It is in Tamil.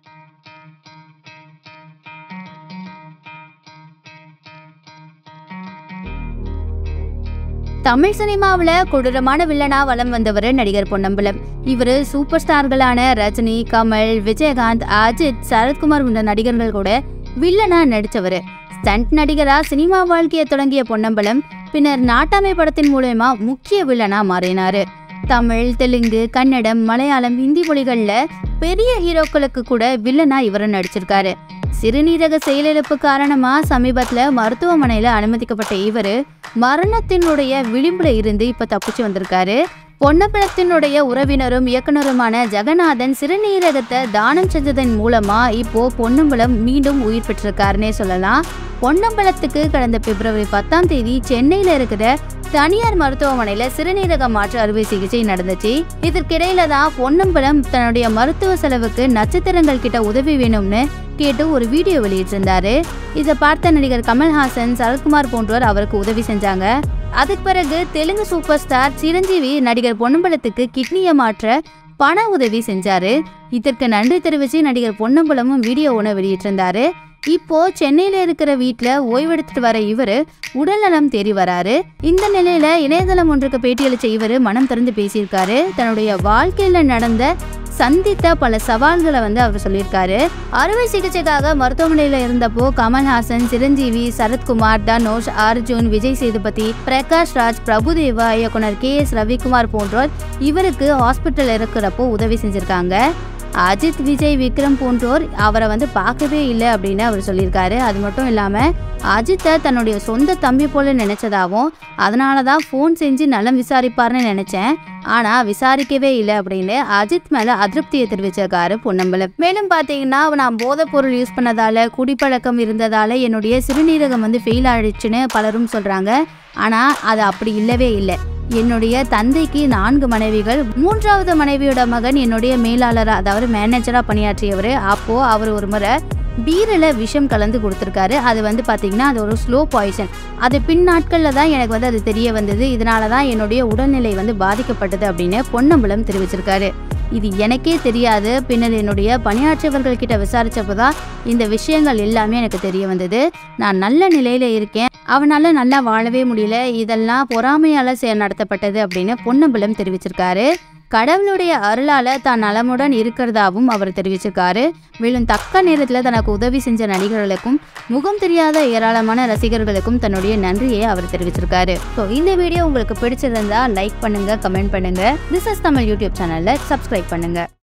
தமிழ் சினிமாவில் கொடூரமான வில்லனா வலம் வந்தவர் நடிகர் பொன்னம்பலம். இவர் சூப்பர் ஸ்டார்களான ரஜினி, கமல், விஜயகாந்த், அஜித், சரத்குமார் போன்ற நடிகர்கள் கூட வில்லனா நடித்தவர். ஸ்டண்ட் நடிகரா சினிமா வாழ்க்கையை தொடங்கிய பொன்னம்பலம் பின்னர் நாட்டாமை படத்தின் மூலமா முக்கிய வில்லனா மாறினாரு. தமிழ், தெலுங்கு, கன்னடம், மலையாளம், ஹிந்தி மொழிகள்ல பெரிய ஹீரோக்களுக்கு கூட வில்லனா இவரு நடிச்சிருக்காரு. சிறுநீரக செயலிழப்பு காரணமா சமீபத்துல மருத்துவமனையில அனுமதிக்கப்பட்ட இவரு மரணத்தினுடைய விளிம்புல இருந்து இப்ப தப்பிச்சு வந்திருக்காரு. பொன்னம்பலத்தினுடைய உறவினரும் இயக்குனருமான ஜெகநாதன் சிறுநீரகத்தை தானம் செஞ்சதன் மூலமா இப்போ பொன்னம்பலம் மீண்டும் உயிர் பெற்றிருக்காருன்னே சொல்லலாம். பொன்னம்பலத்துக்கு கடந்த பிப்ரவரி 10ஆம் தேதி சென்னையில இருக்கிற தனியார் மருத்துவமனையில சிறுநீரக மாற்று அறுவை சிகிச்சை நடந்துச்சு. இதற்கிடையில தான் பொன்னம்பலம் தன்னுடைய மருத்துவ செலவுக்கு நட்சத்திரங்கள் கிட்ட உதவி வேணும்னு கேட்டு ஒரு வீடியோ வெளியிட்டிருந்தாரு. இதை பார்த்த நடிகர் கமல்ஹாசன், சரத்குமார் போன்றோர் அவருக்கு உதவி செஞ்சாங்க. அதுக்கு பிறகு தெலுங்கு சூப்பர் ஸ்டார் சிரஞ்சீவி நடிகர் பொன்னம்பலத்துக்கு கிட்னியை மாற்ற பண உதவி செஞ்சாரு. இதற்கு நன்றி தெரிவிச்சு நடிகர் பொன்னம்பலமும் வீடியோ ஒன்று வெளியிட்டிருந்தாரு. இப்போ சென்னையில இருக்கிற வீட்டுல ஓய்வெடுத்துட்டு வர இவரு உடல்நலம் தேறி வராரு. இந்த நிலையில இணையதளம் ஒன்றுக்கு பேட்டியளிச்ச இவரு மனம் திறந்து பேசியிருக்காரு. தன்னுடைய வாழ்க்கையில நடந்த சந்தித்த பல சவால்களை அவர் சொல்லியிருக்காரு. அறுவை சிகிச்சைக்காக மருத்துவமனையில இருந்தப்போ கமல்ஹாசன், சிரஞ்சீவி, சரத்குமார், தனுஷ், அர்ஜுன், விஜய் சேதுபதி, பிரகாஷ் ராஜ், பிரபுதேவா, இயக்குனர் KS ரவிக்குமார் போன்றோர் இவருக்கு ஹாஸ்பிட்டல் இருக்கிறப்போ உதவி செஞ்சிருக்காங்க. அஜித், விஜய், விக்ரம் போன்றோர் அவரை பார்க்கவே இல்லை அப்படின்னு அவர் சொல்லியிருக்காரு. அது மட்டும் இல்லாம அஜித்தை தன்னுடைய சொந்த தம்பி போல நினைச்சதாவும், அதனாலதான் போன் செஞ்சு நலம் விசாரிப்பார்னு நினைச்சேன், ஆனா விசாரிக்கவே இல்லை அப்படின்னு அஜித் மேல அதிருப்தியை தெரிவிச்சிருக்காரு பொன்னம்பலம். மேலும் பாத்தீங்கன்னா, நான் போதைப் பொருள் யூஸ் பண்ணதால, குடிப்பழக்கம் இருந்ததால என்னுடைய சிறுநீரகம் ஃபெயில் ஆயிடுச்சுன்னு பலரும் சொல்றாங்க. ஆனா அது அப்படி இல்லவே இல்லை. என்னுடைய தந்தைக்கு 4 மனைவிகள். 3வது மனைவியோட மகன் என்னுடைய மேலாளரா, அதாவது மேனேஜரா பணியாற்றியவர். அப்போ அவர் ஒரு முறை பீரில் விஷம் கலந்து கொடுத்துருக்காரு. அது பார்த்தீங்கன்னா அது ஒரு ஸ்லோ பாய்சன். அது பின் நாட்களில் தான் எனக்கு அது தெரிய வந்தது. இதனால தான் என்னுடைய உடல்நிலை பாதிக்கப்பட்டது அப்படின்னு பொன்னம்பலம் தெரிவிச்சிருக்காரு. இது எனக்கே தெரியாது. பின்னர் என்னுடைய பணியாற்றியவர்கள் கிட்ட விசாரிச்சப்போதான் இந்த விஷயங்கள் எல்லாமே எனக்கு தெரிய வந்தது. நான் நல்ல நிலையில இருக்கேன், அவனால நல்லா வாழவே முடியல, இதெல்லாம் பொறாமையால நடத்தப்பட்டது அப்படின்னு பொன்னம்பலம் தெரிவிச்சிருக்காரு. கடவுளுடைய அருளால தான் நலமுடன் இருக்கிறதாவும் அவர் தெரிவிச்சிருக்காரு. மேலும் தக்க நேரத்தில் தனக்கு உதவி செஞ்ச நடிகர்களுக்கும் முகம் தெரியாத ஏராளமான ரசிகர்களுக்கும் தன்னுடைய நன்றியை அவர் தெரிவிச்சிருக்காரு. ஸோ இந்த வீடியோ உங்களுக்கு பிடிச்சிருந்தா லைக் பண்ணுங்க, கமெண்ட் பண்ணுங்க. திஸ் இஸ் தமிழ் யூடியூப் சேனல்ல சப்ஸ்கிரைப் பண்ணுங்க.